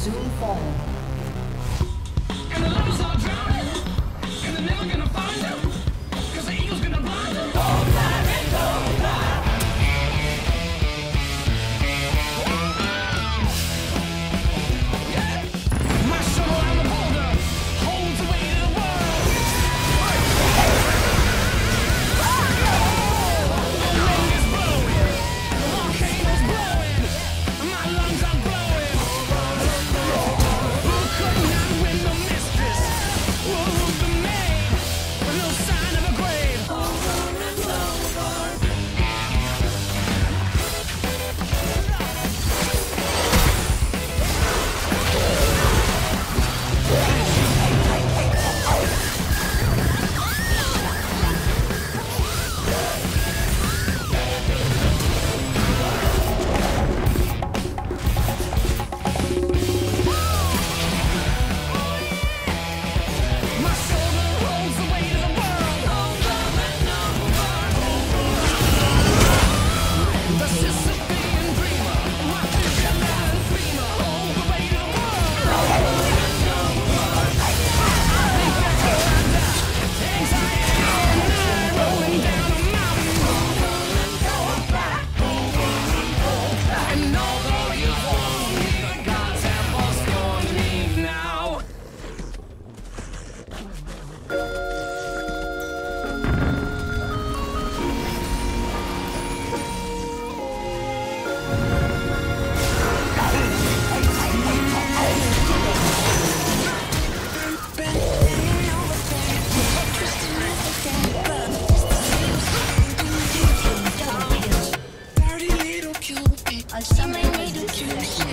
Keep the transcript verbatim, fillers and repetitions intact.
soon fall. And the lovers are drowning, and they're never gonna find them, 'cause the eagle's gonna blind them. Don't let it go back. Yeah. My shovel and the boulder holds the weight of the world. The wind is blowing, the volcano's blowing, my lungs are blowing. Who could not win the mistress? Who's the maid? With no sign of a grave. Over and over. My shoulder rolls the weight of the world. Over and over. The Sisyphean dreamer, my fisherman dreamer, hold the weight of the world. Over and over. I think before I die, anxiety all night, rolling down a mountain. Over and over. And although you warned me, the gods have all scorned me now. Dirty little Cupid, I see my little juice.